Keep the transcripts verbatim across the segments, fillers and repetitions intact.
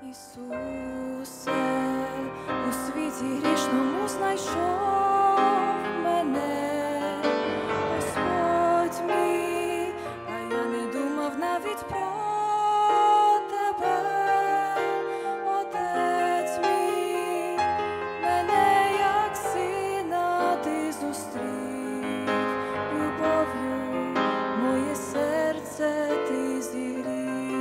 Ісусе, у світі грішному знайшов мене, Господь мій, а я не думав навіть про тебе, Отець мій, мене як сина ти зустрів, любов'ю моє серце ти зігрів.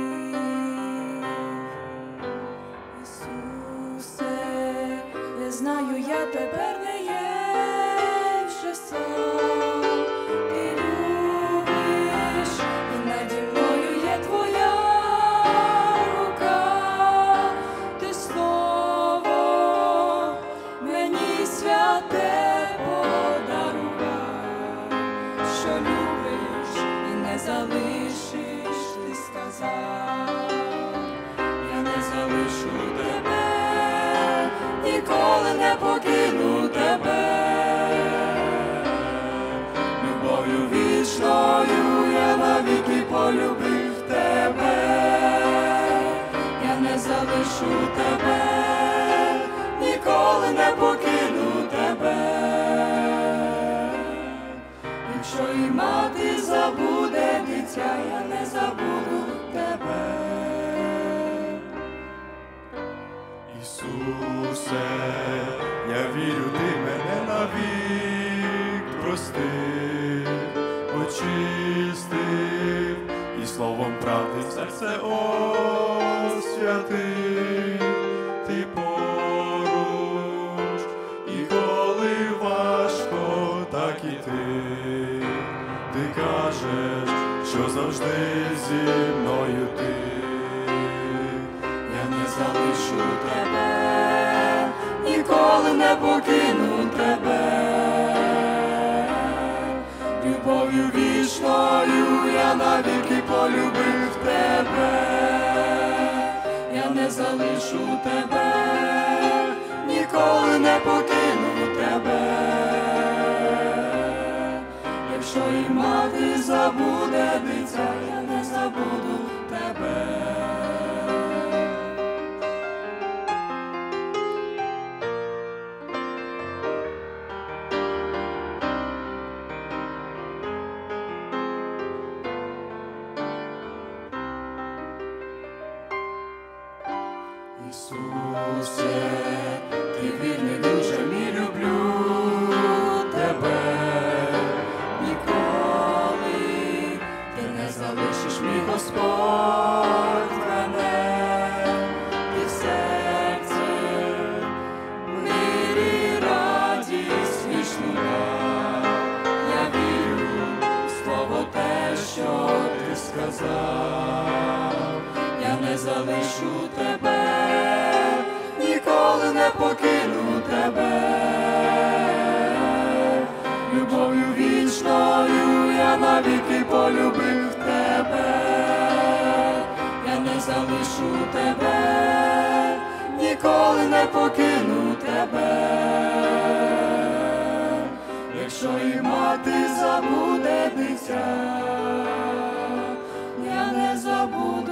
Знаю, я тепер не є вже сам, ти любиш, і наді мною є твоя рука, ти слово мені святе подарував, що любиш і не залишиш, ти сказав, я не залишу тебе, ніколи не покину тебе, любов'ю вічною я навіки полюбив тебе, я не залишу тебе, ніколи не покину тебе, якщо і мати забуде дитя, я не забуду тебе. Ісусе, я вірю, ти мене навік простив, очистив і словом правди серце освятив. Ти поруч, і коли важко, так і ти, ти кажеш, що завжди зі мною ти. Я не залишу тебе, ніколи не покину тебе, любов'ю вічною я навіки полюбив тебе, я не залишу тебе, ніколи не покину тебе, якщо і мати забуде дитя, я не забуду тебе. Ісусе, ти вірний дуже, мій, люблю тебе, ніколи ти не залишиш, мій Господь, мене, ти в серці, в мирі радість вічну дав. Я вірю в слово те, що ти сказав, я не залишу тебе, ніколи не покину тебе, любов'ю вічною я навіки полюбив тебе, я не залишу тебе, ніколи не покину тебе, якщо і мати забуде дитя, я не забуду